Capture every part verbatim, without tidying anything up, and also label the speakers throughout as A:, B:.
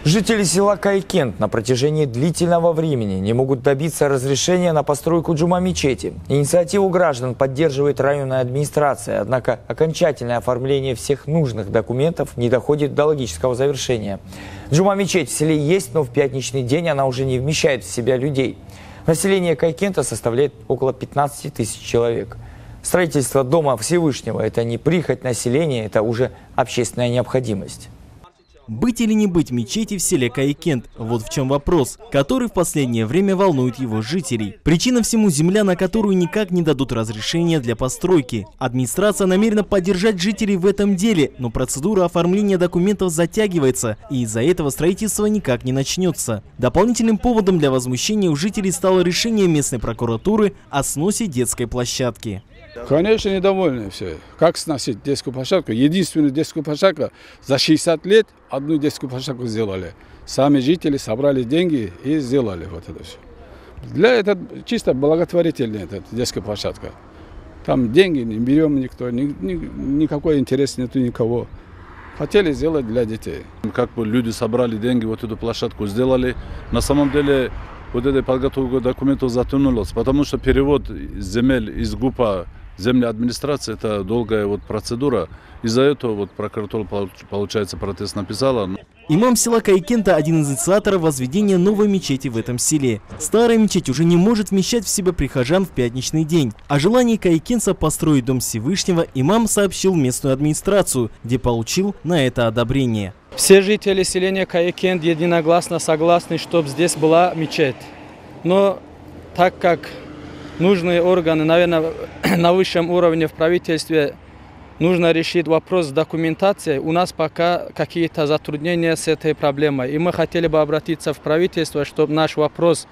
A: Жители села Кайкент на протяжении длительного времени не могут добиться разрешения на постройку джума-мечети. Инициативу граждан поддерживает районная администрация, однако окончательное оформление всех нужных документов не доходит до логического завершения. Джума-мечеть в селе есть, но в пятничный день она уже не вмещает в себя людей. Население Кайкента составляет около пятнадцати тысяч человек. Строительство Дома Всевышнего – это не прихоть населения, это уже общественная необходимость.
B: Быть или не быть мечети в селе Кайкент – вот в чем вопрос, который в последнее время волнует его жителей. Причина всему – земля, на которую никак не дадут разрешения для постройки. Администрация намерена поддержать жителей в этом деле, но процедура оформления документов затягивается, и из-за этого строительство никак не начнется. Дополнительным поводом для возмущения у жителей стало решение местной прокуратуры о сносе детской площадки.
C: Конечно, недовольны все. Как сносить детскую площадку? Единственную детскую площадку за шестьдесят лет одну детскую площадку сделали. Сами жители собрали деньги и сделали вот это все. Для этого чисто благотворительная эта детская площадка. Там деньги не берем никто, ни, ни, никакой интерес нету никого. Хотели сделать для детей.
D: Как бы люди собрали деньги, вот эту площадку сделали. На самом деле вот эта подготовка документов затянулась, потому что перевод земель из ГУПа земли администрации – это долгая вот процедура. Из-за этого вот прокуратура, получается, протест написала.
B: Имам села Кайкента – один из инициаторов возведения новой мечети в этом селе. Старая мечеть уже не может вмещать в себя прихожан в пятничный день. О желании кайкентца построить Дом Всевышнего имам сообщил в местную администрацию, где получил на это одобрение.
E: Все жители селения Кайкент единогласно согласны, чтобы здесь была мечеть. Но так как нужные органы, наверное, на высшем уровне в правительстве, нужно решить вопрос с документацией. У нас пока какие-то затруднения с этой проблемой. И мы хотели бы обратиться в правительство, чтобы наш вопрос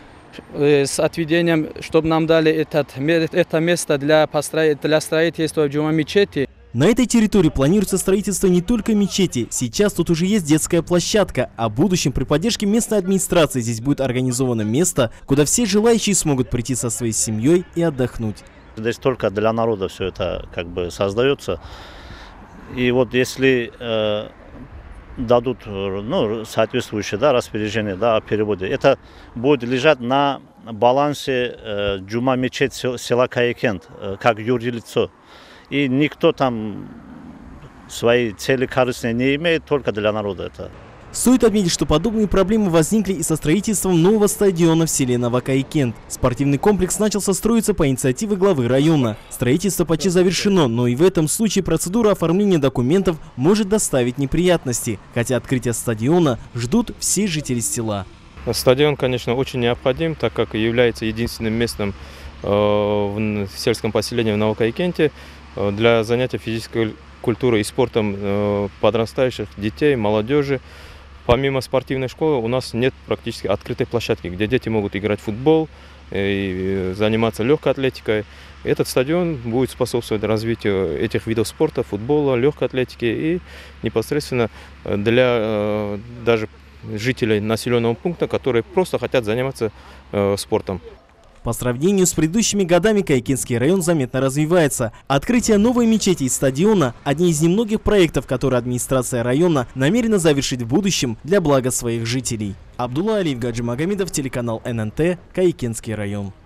E: с отведением, чтобы нам дали этот, это место для, для строительства джума-мечети.
B: На этой территории планируется строительство не только мечети. Сейчас тут уже есть детская площадка, а в будущем при поддержке местной администрации здесь будет организовано место, куда все желающие смогут прийти со своей семьей и отдохнуть.
F: Здесь только для народа все это как бы создается. И вот если э, дадут ну, соответствующее да, распоряжение да, о переводе, это будет лежать на балансе э, джума-мечеть села Кайкент, э, как юрлицо. И никто там свои цели корыстные не имеет, только для народа это.
B: Стоит отметить, что подобные проблемы возникли и со строительством нового стадиона в селе Новокайкент. Спортивный комплекс начался строиться по инициативе главы района. Строительство почти завершено, но и в этом случае процедура оформления документов может доставить неприятности, хотя открытие стадиона ждут все жители села.
G: Стадион, конечно, очень необходим, так как является единственным местом э, в сельском поселении в Новокайкенте для занятия физической культурой и спортом э, подрастающих детей, молодежи. Помимо спортивной школы у нас нет практически открытой площадки, где дети могут играть в футбол и заниматься легкой атлетикой. Этот стадион будет способствовать развитию этих видов спорта, футбола, легкой атлетики и непосредственно для э, даже жителей населенного пункта, которые просто хотят заниматься э, спортом.
B: По сравнению с предыдущими годами Кайкентский район заметно развивается. Открытие новой мечети и стадиона – одни из немногих проектов, которые администрация района намерена завершить в будущем для блага своих жителей. Абдулла Алиев, Гаджи Магомедов, телеканал эн эн тэ, Кайкентский район.